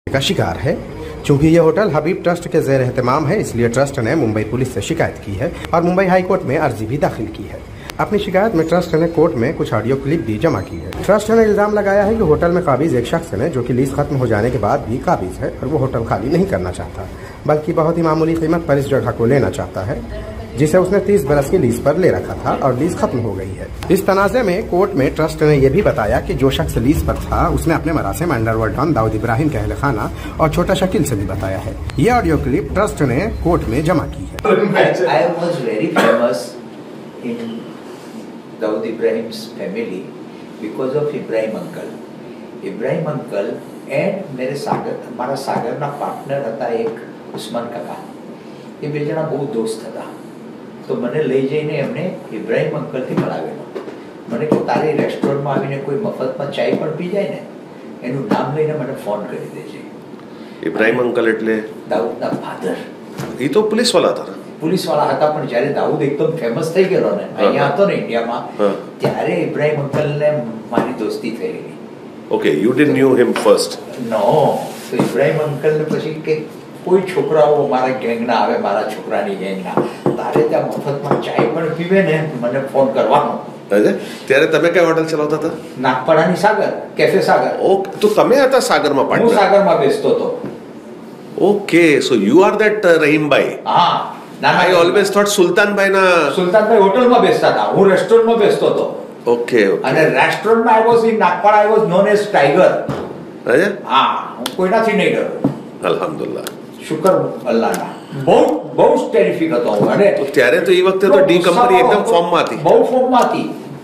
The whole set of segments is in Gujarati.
का शिकार है। चूंकि यह होटल हबीब ट्रस्ट के ज़ेर एहतमाम है, इसलिए ट्रस्ट ने मुंबई पुलिस से शिकायत की है और मुंबई हाई कोर्ट में अर्जी भी दाखिल की है। अपनी शिकायत में ट्रस्ट ने कोर्ट में कुछ ऑडियो क्लिप भी जमा की है। ट्रस्ट ने इल्जाम लगाया है कि होटल में काबिज एक शख्स ने, जो कि लीज खत्म हो जाने के बाद भी काबिज है और वो होटल खाली नहीं करना चाहता, बल्कि बहुत ही मामूली कीमत पर इस जगह को लेना चाहता है, जिसे उसने 30 बरस की लीज पर ले रखा था और लीज खत्म हो गई है। इस तनाज़े में कोर्ट में ट्रस्ट ने यह भी बताया कि जो शख्स लीज पर था उसने अपने मरासिम अंडरवर्ल्ड डॉन दाऊद इब्राहिम के अहल खाना और छोटा शकील से भी बताया है। ये ऑडियो क्लिप ट्रस्ट ने कोर्ट में जमा की है। I was very famous in Dawood Ibrahim's family because of Ibrahim uncle. Ibrahim uncle and मेरे हमारा सागर ना पार्टनर था एक उस्मान काका, ये બે જણા બહુ દોસ્ત હતા। તો મને લઈ જઈને એમને ઇબ્રાહિમ અંકલથી મળાવેલો। મને કહ્યું તારી રેસ્ટોરન્ટમાં આવીને કોઈ મફતમાં ચાય પણ પી જાય ને એનું નામ લઈને મને ફોન કરી દેજે। ઇબ્રાહિમ અંકલ એટલે દાઉદના ફાધર। એ તો પોલીસવાળા હતા, પોલીસવાળા હતા, પણ જ્યારે દાઉદ એકદમ ફેમસ થઈ ગયો ને અહીંયા હતો ને ઇન્ડિયામાં, ત્યારે ઇબ્રાહિમ અંકલને મારી દોસ્તી થઈ ગઈ। Okay, you didn't knew him first? No, તો ઇબ્રાહિમ અંકલને પછી કે કોઈ છોકરાઓ મારા ગેંગના આવે, મારા છોકરાની ગેંગના, તારે ત્યાં મફતમાં ચાય પણ પીવે ને મને ફોન કરવાનો। ત્યારે તમે કઈ હોટલ ચલાવતા હતા? નાગપરાની સાગર, કેફે સાગર। ઓકે, તો તમે હતા સાગરમાં પાર્ટનર? હું સાગરમાં બેસતો હતો। Okay, so you are that Rahimbhai? હા, ના આઈ ઓલવેઝ થોટ સુલતાનભાઈના સુલતાનભાઈ હોટલમાં બેસતા હતા, હું રેસ્ટોરન્ટમાં બેસતો હતો। ઓકે, અને રેસ્ટોરન્ટમાં I was in Nagpara, I was known as tiger. હા, હું કોઈનાથી નહીં ડરું। અલ્હમ્દુલિલ્લાહ, શુકર અલ્લાહના। બહુ બહુ ટેરિફિક હતો હું। અને ત્યારે તો એ વખતે તો ડી કંપની એકદમ ફોર્મમાં હતી, બહુ ફોર્મમાં હતી।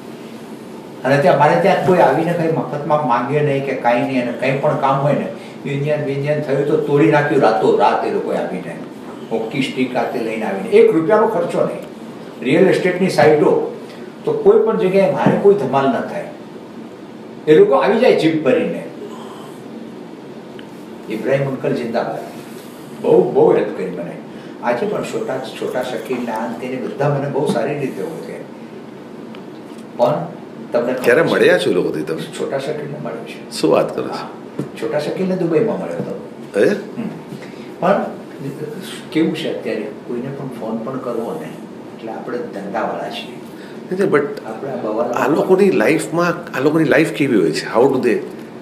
અને ત્યાં મારે ત્યાં કોઈ આવીને કઈ મફતમાં માંગે નહીં કે કાંઈ નહીં, અને કંઈ પણ કામ હોય ને યુનિયન થયું તો તોડી નાખ્યું રાતો રાત એ લોકો આવીને, હોકી સ્ટીક રાતે લઈને આવીને। 1 રૂપિયાનો ખર્ચો નહીં। રિયલ એસ્ટેટની સાઇટો તો કોઈ પણ જગ્યાએ મારે કોઈ ધમાલ ન થાય, એ લોકો આવી જાય જીપ ભરીને। ઇબ્રાહિમ અંકલ જિંદાબાદ, બહુ બહુ હેલ્પ કરી મને। આજે પણ છોટા શકીલના તેને બધા મને બહુ સારી રીતે ઓળખે। પણ તમને ક્યારે મળ્યા છો લોકોથી તમે? છોટા શકીલને મળ્યો છે। શું વાત કરો છો? છોટા શકીલને દુબઈમાં મળ્યો હતો। પણ કેવું છે અત્યારે કોઈને પણ ફોન પણ કરવો ને એટલે આપણે ધંધાવાળા છીએ, બટ આ લોકોની લાઈફમાં આ લોકોની લાઈફ કેવી હોય છે? હાઉ ડુ દે?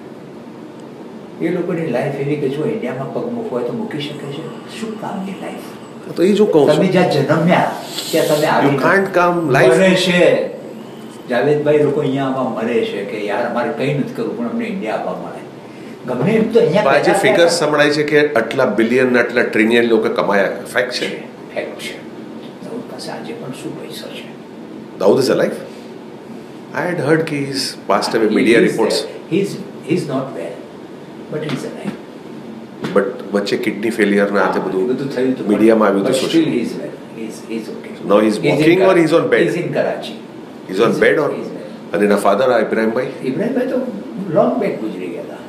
એ લોકોની લાઈફ એવી કે જો ઇન્ડિયામાં પગ મૂકવો હોય તો મૂકી શકે છે। શું કામની લાઈફ? તો એ જો કહું તમે જ્યાં જન્મ્યા ત્યાં તમે યુ કાન્ટ કમ લાઈફ મરે છે। જાવેદભાઈ લોકો અહીંયા આવવા મરે છે કે યાર અમારે કંઈ નથી કરવું પણ અમને ઇન્ડિયા આવવા મળે, ગમે એમ તો અહીંયા જે ફિગર સંભળાય છે કે આટલા બિલિયન આટલા ટ્રિલિયન લોકો કમાયા, ફેક્ટ છે? ફેક્ટ છે। દાઉદ પાસે આજે પણ શું પૈસા છે? Dawood is alive? I had heard કે he is passed away, media reports he is not well but he is alive. But વચ્ચે કિડની ફેલિયર ના હાથે બધું થયું હતું, મીડિયામાં આવ્યું હતું, still he is well, he is okay. No he is walking or he is on bed? He is in Karachi, he is on bed or? અને એના ફાધર ઇબ્રાહિમભાઈ? ઇબ્રાહિમભાઈ તો લોંગ બેક ગુજરી ગયા હતા,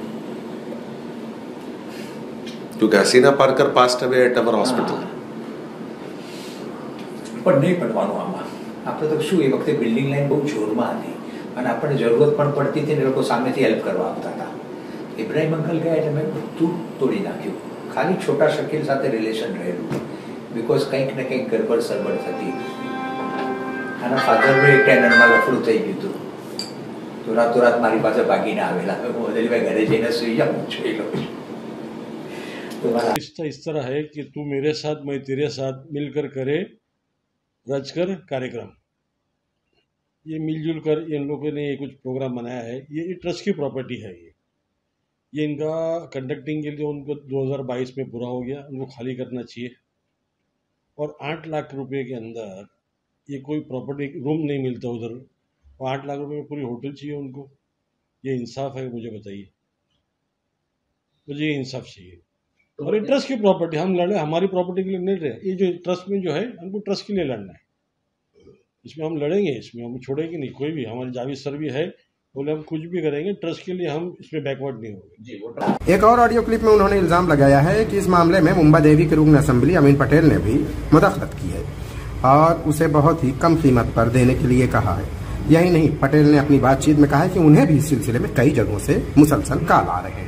ક્યોંકि Haseena Parkar passed away at our hospital. પણ નહીં પડવાનું આમાં, આપણે તો શું એ વખતે બિલ્ડિંગ લાઈન બહુ જોરમાં હતી અને આપણને જરૂરત પણ પડતી હતી ને લોકો સામેથી હેલ્પ કરવા આવતા હતા। ઇબ્રાહિમ અંકલ ગયા એટલે મેં બધું તોડી નાખ્યું, ખાલી છોટા શકીલ સાથે રિલેશન રહેલું, બિકોઝ કંઈક ને કંઈક ગડબડ સરબડ થતી। આના ફાધરનું એક ટેનરમાં લફડું થઈ ગયું હતું, તો રાતોરાત મારી પાસે ભાગીને આવેલા, હું અદલીભાઈ ઘરે જઈને સુઈ જાઉં છું એ લોકો। रिश्ता इस तरह है कि तू मेरे साथ मैं तेरे साथ मिलकर करे रचकर कार्यक्रम। ये मिलजुल कर इन लोगों ने कुछ प्रोग्राम बनाया है। ये ट्रस्ट की प्रॉपर्टी है। ये इनका कंडक्टिंग के लिए उनको 2022 में पूरा हो गया, उनको खाली करना चाहिए। और 8 लाख रुपए के अंदर ये कोई प्रॉपर्टी रूम नहीं मिलता उधर, और 8 लाख रुपए में पूरी होटल चाहिए उनको। ये इंसाफ है? मुझे बताइए, मुझे ये इंसाफ चाहिए। और ये ट्रस्ट की प्रॉपर्टी, हम लड़े हमारी प्रॉपर्टी के लिए नहीं रहे। ये जो ट्रस्ट में जो है हमको ट्रस्ट के लिए लड़ना है, इसमें हम लड़ेंगे, इसमें हम छोड़ेंगे नहीं। कोई भी, हमारे जावेद सर भी है, बोले हम कुछ भी करेंगे, ट्रस्ट के लिए हम इसमें बैकवर्ड नहीं होंगे। एक और ऑडियो क्लिप में उन्होंने इल्जाम लगाया है कि इस मामले में मुंबा देवी के रुकन असेंबली अमीन पटेल ने भी मुदाखलत की है और उसे बहुत ही कम कीमत पर देने के लिए कहा है। यही नहीं, पटेल ने अपनी बातचीत में कहा है कि उन्हें भी इस सिलसिले में कई जगहों से मुसलसल कॉल आ रहे हैं।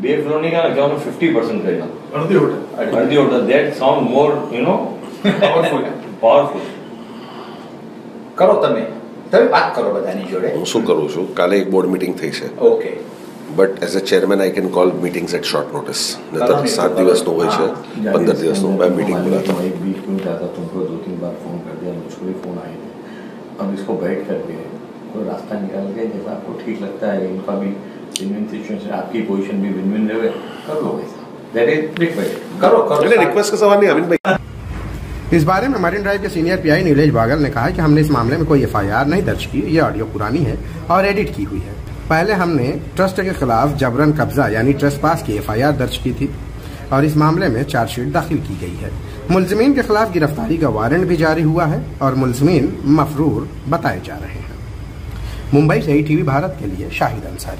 बे फिलोनी का अकाउंट 50% रहेगा अर्दी hotel that sound more powerful કરો તમે વાત કરો બધાની જોડે. હું શું કરું છું, કાલે એક બોર્ડ મીટિંગ થઈ છે, okay, but as a chairman I can call meetings at short notice. નહીતર 7 દિવસનું હોય છે, 15 દિવસનું मैं मीटिंग बुलाता हूँ. एक बीच में जाता, तुमको 2-3 बार फोन कर दिया, मुझको भी फोन आए थे. अब इसको बैठ करके कोई रास्ता निकाल के जैसा आपको ठीक लगता है, इनका भी विन विन सिचुएशन, आपकी पोजीशन भी विन विन रहे, कर लो वैसा. That is request. કરો એટલે રિક્વેસ્ટ का सवाल नहीं अमित भाई. इस बारे में मरीन ड्राइव के सीनियर पीआई नीलेश बागल ने कहा कि हमने इस मामले में कोई एफआईआर नहीं दर्ज की, ये ऑडियो पुरानी है और एडिट की हुई है. पहले हमने ट्रस्ट के खिलाफ जबरन कब्जा यानी ट्रेसपास की एफआईआर दर्ज की थी और इस मामले में चार्जशीट दाखिल की गई है. मुलजिमीन के खिलाफ गिरफ्तारी का वारंट भी जारी हुआ है और मुलजिमीन मफरूर बताए जा रहे हैं. मुंबई से ईटीवी भारत के लिए शाहिद अंसारी.